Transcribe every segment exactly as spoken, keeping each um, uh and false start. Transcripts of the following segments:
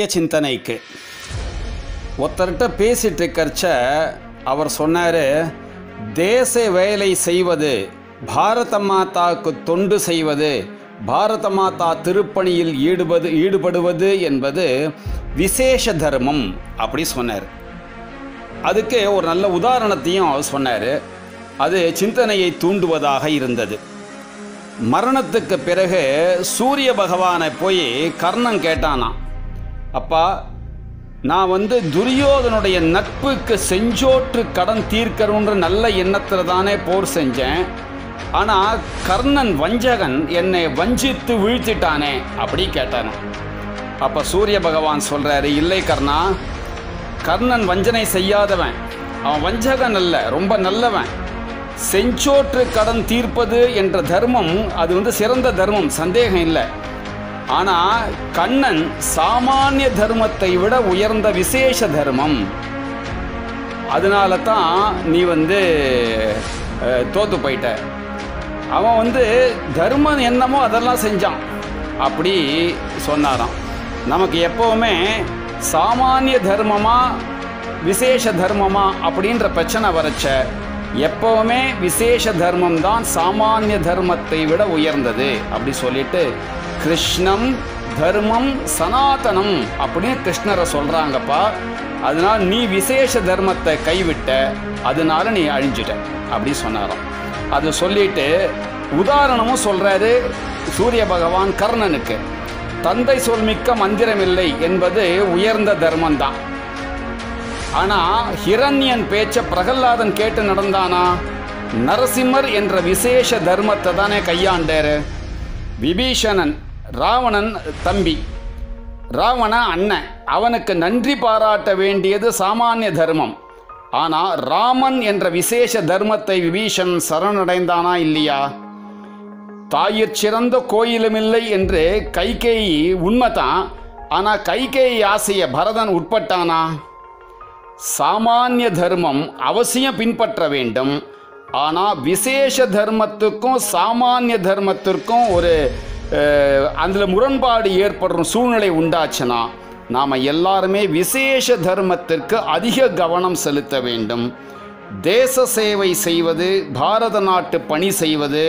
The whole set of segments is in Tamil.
சிந்தனைக்கு. ஒருத்தர்கிட்ட பேசிட்டு இருக்கறச்ச அவர் சொன்னார், தேச வேலை செய்வது, பாரத மாதாவுக்கு தொண்டு செய்வது, பாரத மாதா திருப்பணியில் ஈடுபது ஈடுபடுவது என்பது விசேஷ தர்மம் அப்படி சொன்னார். அதுக்கு ஒரு நல்ல உதாரணத்தையும் அவர் சொன்னார். அது சிந்தனையை தூண்டுவதாக இருந்தது. மரணத்துக்கு பிறகு சூரிய பகவானை போய் கர்ணன் கேட்டானா, அப்பா நான் வந்து துரியோதனுடைய நட்புக்கு செஞ்சோற்று கடன் தீர்க்கணுன்ற நல்ல எண்ணத்தில் தானே போர் செஞ்சேன், ஆனால் கர்ணன் வஞ்சகன் என்னை வஞ்சித்து வீழ்த்திட்டானே அப்படி கேட்டானா. அப்போ சூரிய பகவான் சொல்கிறாரு, இல்லை கர்ணா, கர்ணன் வஞ்சனை செய்யாதவன், அவன் வஞ்சகன் அல்ல, ரொம்ப நல்லவன். செஞ்சோற்று கடன் தீர்ப்பது என்ற தர்மம் அது வந்து சிறந்த தர்மம், சந்தேகம் இல்லை. ஆனால் கண்ணன் சாமானிய தர்மத்தை விட உயர்ந்த விசேஷ தர்மம். அதனால தான் நீ வந்து தோற்று போயிட்ட. அவன் வந்து தர்மம் என்னமோ அதெல்லாம் செஞ்சான் அப்படி சொன்னாராம். நமக்கு எப்போவுமே சாமானிய தர்மமா விசேஷ தர்மமா அப்படின்ற பிரச்சனை வரச்ச எப்போவுமே விசேஷ தர்மம் தான் சாமானிய தர்மத்தை விட உயர்ந்தது அப்படி சொல்லிட்டு கிருஷ்ணம் தர்மம் சனாதனம் அப்படின்னு கிருஷ்ணரை சொல்கிறாங்கப்பா. அதனால் நீ விசேஷ தர்மத்தை கைவிட்ட, அதனால நீ அழிஞ்சிட்ட அப்படி சொன்னாராம். அது சொல்லிட்டு உதாரணமும் சொல்கிறாரு சூரிய பகவான் கர்ணனுக்கு. தந்தை சொல்மிக்க மந்திரமில்லை என்பது உயர்ந்த தர்மந்தான். ஆனால் ஹிரண்யன் பேச்ச பிரகல்லாதன் கேட்டு நடந்தானா? நரசிம்மர் என்ற விசேஷ தர்மத்தை தானே கையாண்டாரு. விபீஷணன் ராவணன் தம்பி, ராவண அண்ணன், அவனுக்கு நன்றி பாராட்ட வேண்டியது சாமானிய தர்மம். ஆனால் ராமன் என்ற விசேஷ தர்மத்தை விபீஷன் சரணடைந்தானா இல்லையா? தாயிற் சிறந்த கோயிலுமில்லை என்று கைகேயி உண்மைதான். ஆனால் கைகேயி ஆசைய பரதன் உட்பட்டானா? சாமானிய தர்மம் அவசியம் பின்பற்ற வேண்டும். ஆனால் விசேஷ தர்மத்துக்கும் சாமானிய தர்மத்திற்கும் ஒரு அதில் முரண்பாடு ஏற்படுற சூழ்நிலை உண்டாச்சுன்னா நாம் எல்லாருமே விசேஷ தர்மத்திற்கு அதிக கவனம் செலுத்த வேண்டும். தேச சேவை செய்வது, பாரத நாட்டு பணி செய்வது,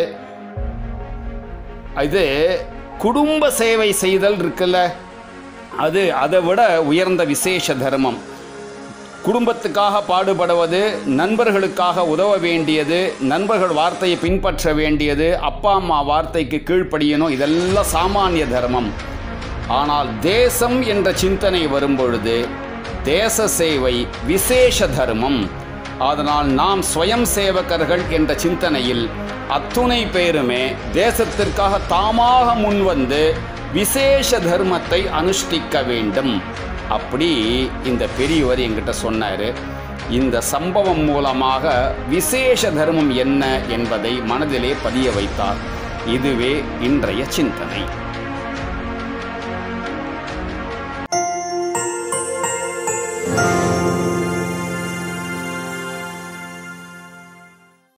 இது குடும்ப சேவை செய்தல் இருக்குல்ல, அது அதை விட உயர்ந்த விசேஷ தர்மம். குடும்பத்துக்காக பாடுபடுவது, நண்பர்களுக்காக உதவ வேண்டியது, நண்பர்கள் வார்த்தையை பின்பற்ற வேண்டியது, அப்பா அம்மா வார்த்தைக்கு கீழ்ப்படியணும், இதெல்லாம் சாமானிய தர்மம். ஆனால் தேசம் என்ற சிந்தனை வரும்பொழுது தேச சேவை விசேஷ தர்மம். அதனால் நாம் ஸ்வயம் சேவகர்கள் என்ற சிந்தனையில் அத்துணை பேருமே தேசத்திற்காக தாமாக முன்வந்து விசேஷ தர்மத்தை அனுஷ்டிக்க வேண்டும் அப்படி இந்த பெரியவர் என்கிட்ட சொன்னார். இந்த சம்பவம் மூலமாக விசேஷ தர்மம் என்ன என்பதை மனதிலே பதிய வைத்தார். இதுவே இன்றைய சிந்தனை.